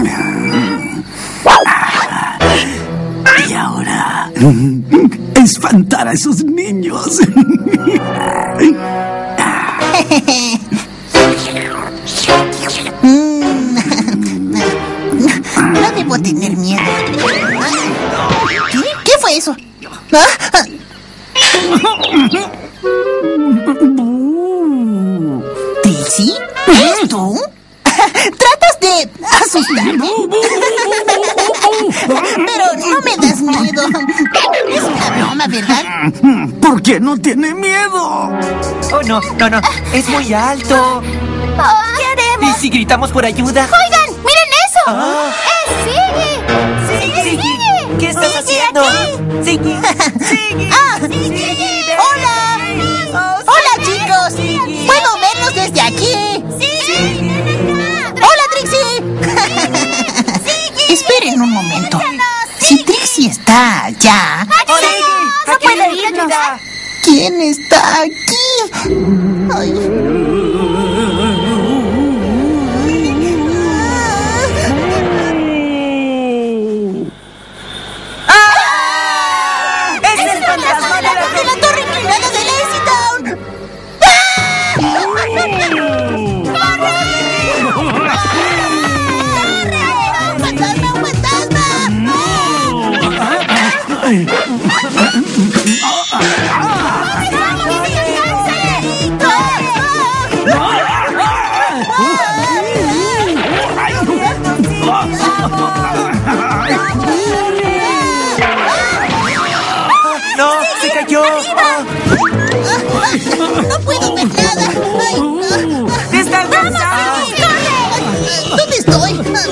Y ahora... espantar a esos niños. No debo tener miedo. ¿Qué fue eso? ¿Trixie? ¿Eres tú? ¿Tratas de asustarme? Pero no me das miedo. Es una broma, ¿verdad? ¿Por qué no tiene miedo? Oh, no. Es muy alto. ¿Qué haremos? ¿Y si gritamos por ayuda? ¡Oigan! ¡Miren eso! Ah. ¡Es Siggy! Siggy, ¿qué estás haciendo? Siggy. ¡Hola! ¡Hola, chicos! ¡Puedo verlos desde aquí! ¡Hola, Trixie! Esperen un momento. Si Trixie está allá... ¡No puedo irnos! ¿Quién está aquí? Ay. ¡Es el fantasma de la torre inclinada de Lazy Town! ¡Fantasma, un fantasma! ¡No! ¡Se cayó! ¡No puedo ver nada! Ay, ¡Te está alcanzando! ¿dónde estoy?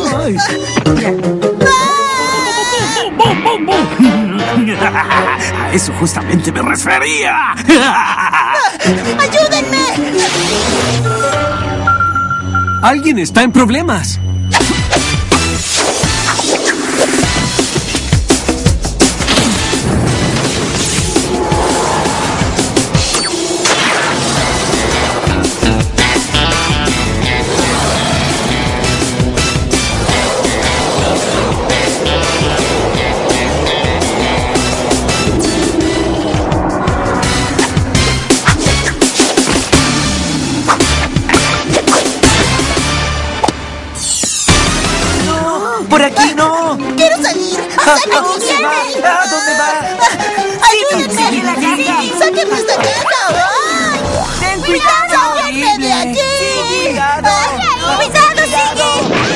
A eso justamente me refería. ¡Ayúdenme! Alguien está en problemas. ¡Por aquí no! ¡Quiero salir! ¡Sáquenme! ¿A dónde va? ¡Ayúdenme! ¡Sáquenme esta casa! ¡Ay! ¡Ten cuidado! ¡Sáquenme de aquí! ¡Cuidado! ¡Cuidado, Siggy!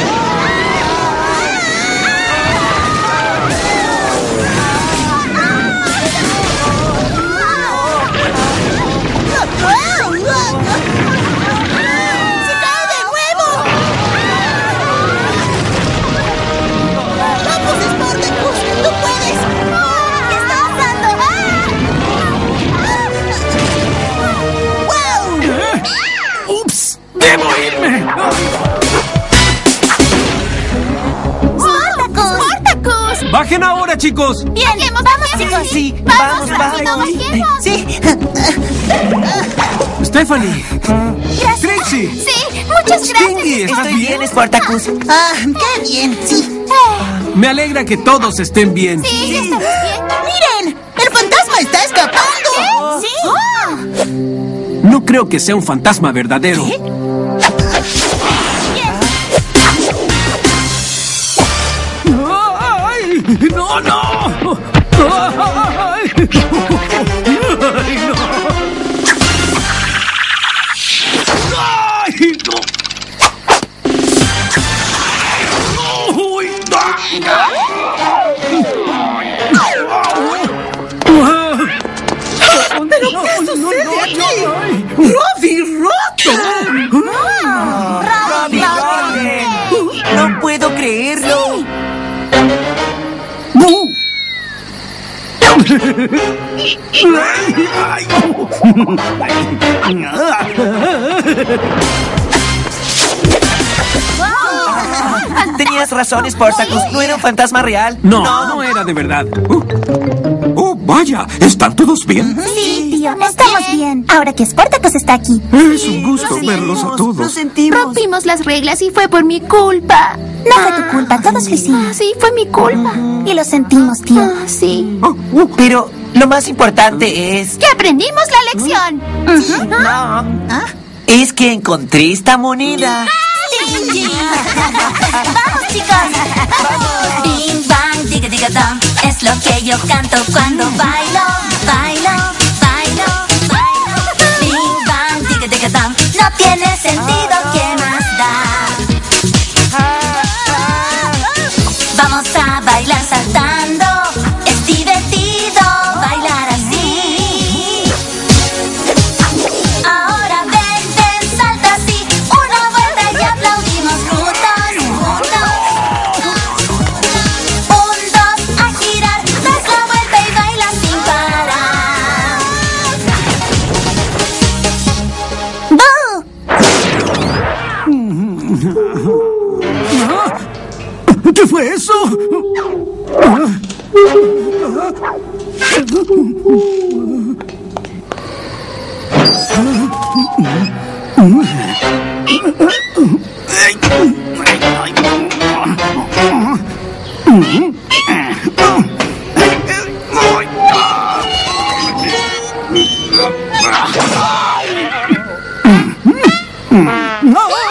¡Se cae de nuevo! ¡Vamos, Spartacus! ¡Tú puedes! ¿Qué está pasando? ¡Wow! ¡Ups! ¡Debo irme! ¡Spartacus! ¡Bajen ahora, chicos! Bien, vamos, chicos. Sí, vamos, vamos. vamos. Sí. Stephanie. Gracias. Trixie. Sí, muchas gracias. Stingy, ¿estás Estoy bien? bien, Spartacus. ¡Qué bien! Sí. Me alegra que todos estén bien. Sí, ya estamos bien. ¡Miren! ¡El fantasma está escapando! Sí. No creo que sea un fantasma verdadero. ¡Ay! ¡No, no! ¡Ay! ¡Ay, no! ¡Ay, no! ¡Uy! ¿Pero qué sucede aquí? ¡Robbie roto! ¡Robbie! ¡No puedo creerlo! Tenías razón, Spartacus. No era un fantasma real. No era de verdad. ¡Oh, vaya! ¿Están todos bien? Sí, tío. Estamos bien. Ahora que Sportacus está aquí. Es un gusto verlos a Lo todos. sentimos. Rompimos las reglas y fue por mi culpa. No fue tu culpa, todos lo hicimos. Sí, fue mi culpa. Y lo sentimos, tío. Sí. Pero lo más importante es... Que aprendimos la lección. No. Es que encontré esta moneda. ¡Vamos, chicos! Bing, bang, diga, diga, dum. Es lo que yo canto cuando bailo, bailo, bailo, bailo. Bing, bang, diga, diga, dum. No tiene sentido, ¿qué más da? Vamos a bailar saltando. Es divertido bailar así. Ahora ven, ven, salta así. Una vuelta y aplaudimos juntos, juntos. 1, 2, a girar. Das la vuelta y baila sin parar. ¡Boo! ¿Qué fue eso? ¡No!